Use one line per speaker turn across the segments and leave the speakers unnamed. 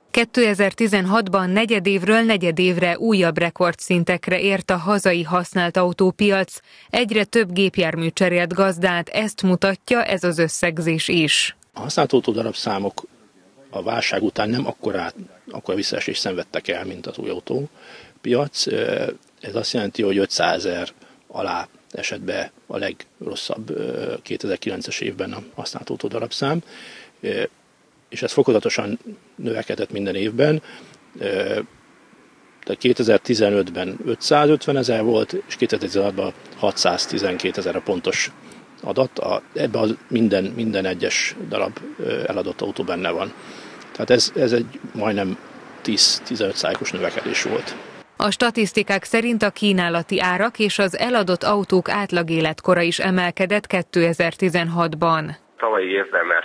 2016-ban negyedévről negyedévre újabb rekordszintekre ért a hazai használt autópiac, egyre több gépjármű cserélt gazdát, ezt mutatja ez az összegzés is.
A használt autó darabszámok a válság után nem akkora visszaesést szenvedtek el, mint az új autópiac. Ez azt jelenti, hogy 500 000 alá esett be a legrosszabb 2009-es évben a használt autó darabszám, és ez fokozatosan növekedett minden évben. Tehát 2015-ben 550 000 volt, és 2016-ban 612 000 a pontos adat. Ebben minden egyes darab eladott autó benne van. Tehát ez egy majdnem 10-15%-os növekedés volt.
A statisztikák szerint a kínálati árak és az eladott autók átlag életkora is emelkedett 2016-ban.
Tavalyi évben már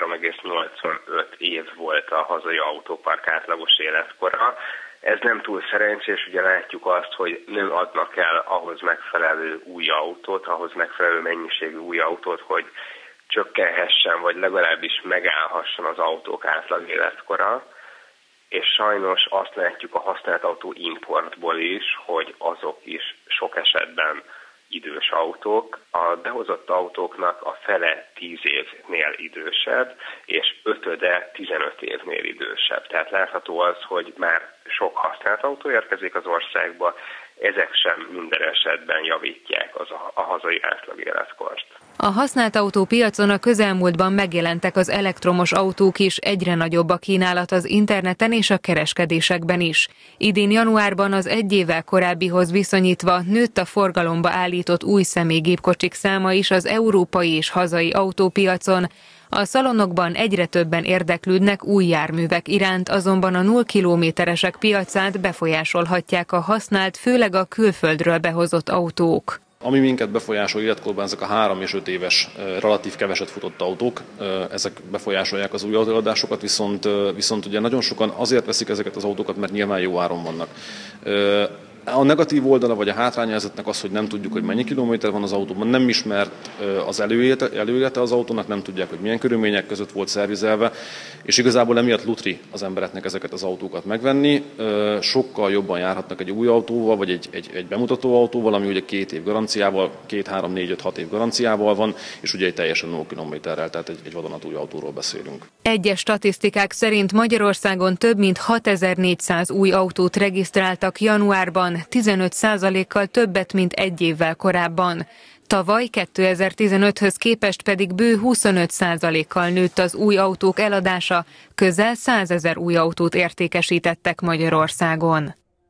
13,85 év volt a hazai autópark átlagos életkora. Ez nem túl szerencsés, ugye látjuk azt, hogy nem adnak el ahhoz megfelelő új autót, ahhoz megfelelő mennyiségű új autót, hogy csökkenhessen, vagy legalábbis megállhasson az autók átlag életkora. És sajnos azt látjuk a használt autó importból is, hogy azok is sok esetben idős autók. A behozott autóknak a fele 10 évnél idősebb, és ötöde 15 évnél idősebb. Tehát látható az, hogy már sok használt autó érkezik az országba, ezek sem minden esetben javítják a hazai átlag életkort.
A használt autópiacon a közelmúltban megjelentek az elektromos autók is, egyre nagyobb a kínálat az interneten és a kereskedésekben is. Idén januárban az egy évvel korábbihoz viszonyítva nőtt a forgalomba állított új személygépkocsik száma is az európai és hazai autópiacon. A szalonokban egyre többen érdeklődnek új járművek iránt, azonban a 0 kilométeresek piacát befolyásolhatják a használt, főleg a külföldről behozott autók.
Ami minket befolyásol életkorban, ezek a 3 és 5 éves, relatív keveset futott autók, ezek befolyásolják az új autóadásokat, viszont ugye nagyon sokan azért veszik ezeket az autókat, mert nyilván jó áron vannak. A negatív oldala vagy a hátránya ezeknek az, hogy nem tudjuk, hogy mennyi kilométer van az autóban, nem ismert az előélete az autónak, nem tudják, hogy milyen körülmények között volt szervizelve, és igazából emiatt lutri az embereknek ezeket az autókat megvenni. Sokkal jobban járhatnak egy új autóval, vagy egy bemutató autóval, ami ugye 2 év garanciával, 2, 3, 4, 5, 6 év garanciával van, és ugye egy teljesen 0 kilométerrel, tehát egy vadonatúj autóról beszélünk.
Egyes statisztikák szerint Magyarországon több mint 6400 új autót regisztráltak januárban, 15%-kal többet, mint egy évvel korábban. Tavaly 2015-höz képest pedig bő 25%-kal nőtt az új autók eladása, közel 100 000 új autót értékesítettek Magyarországon.